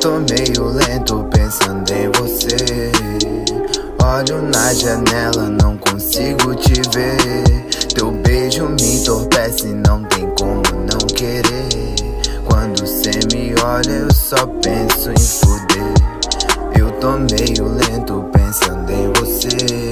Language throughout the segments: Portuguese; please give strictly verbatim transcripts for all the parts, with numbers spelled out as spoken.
tô meio lento pensando em você. Olho na janela, não consigo te ver. Teu beijo me entorpece, não tem como não querer. Quando cê me olha eu só penso em fuder. Eu tô meio lento pensando em você.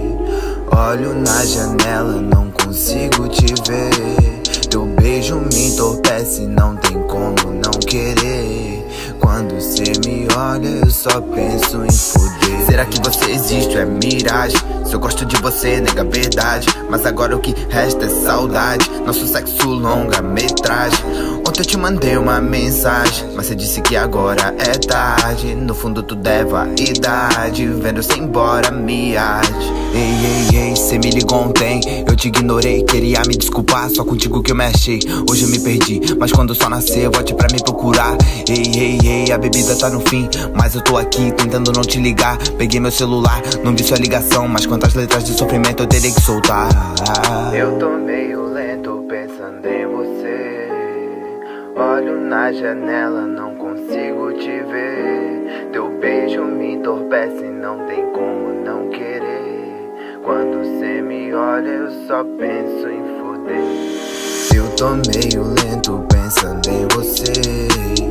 Olho na janela, não consigo te ver. Teu beijo me entorpece, não tem como não querer. Quando cê me olha eu só penso em fuder. Será que você existe ou é miragem? Se eu gosto de você, nega verdade. Mas agora o que resta é saudade. Nosso sexo longa metragem. Ontem eu te mandei uma mensagem, mas você disse que agora é tarde. No fundo tu deve a idade, vendo cê embora me arde. Ei, ei, ei, cê me ligou ontem, eu te ignorei. Queria me desculpar, só contigo que eu me achei. Hoje eu me perdi, mas quando o sol nascer volte pra me procurar. Ei, ei, ei, a bebida tá no fim, mas eu tô aqui tentando não te ligar. Peguei meu celular, não vi sua ligação, mas quantas letras de sofrimento eu terei que soltar. Eu tô meio lento pensando em você. Olho na janela, não consigo te ver. Teu beijo me entorpece, não tem como não querer. Quando cê me olha eu só penso em fuder. Eu tô meio lento pensando em você.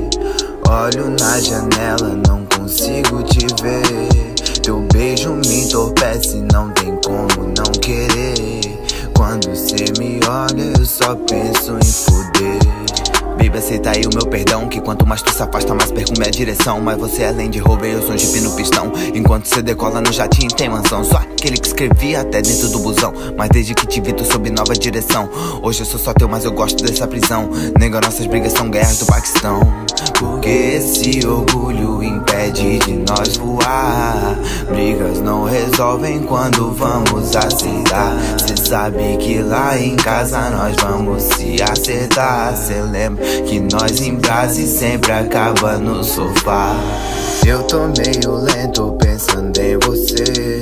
Olho na janela, não consigo te ver. Teu beijo me entorpece, não tem como não querer. Quando cê me olha eu só penso em fuder. Baby, aceita aí o meu perdão, que quanto mais tu se afasta, mais perfume a direção. Mas você além de roubo, eu sou um jipe no pistão. Enquanto você decola no jatinho tem mansão. Só aquele que escrevia até dentro do busão. Mas desde que te vi tu sob nova direção. Hoje eu sou só teu, mas eu gosto dessa prisão. Nega, nossas brigas são guerras do Paquistão. Porque esse orgulho impede de nós voar. Brigas não resolvem quando vamos acertar. Cê sabe que lá em casa nós vamos se acertar. Cê lembra que nós em brase sempre acaba no sofá. Eu tô meio lento pensando em você.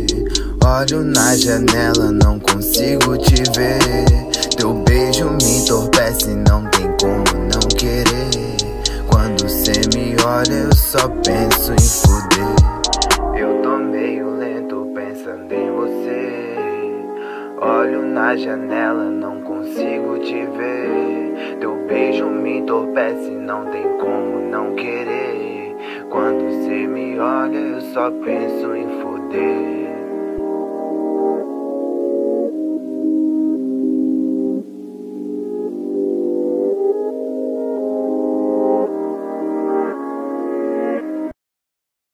Olho na janela, não consigo te ver. Teu beijo me entorpece, não tem como não querer. Quando cê me olha eu só penso em fuder. Eu tô meio lento pensando em você. Olho na janela, não consigo te ver. Teu beijo me entorpece, não tem como não querer. Quando cê me olha eu só penso em fuder.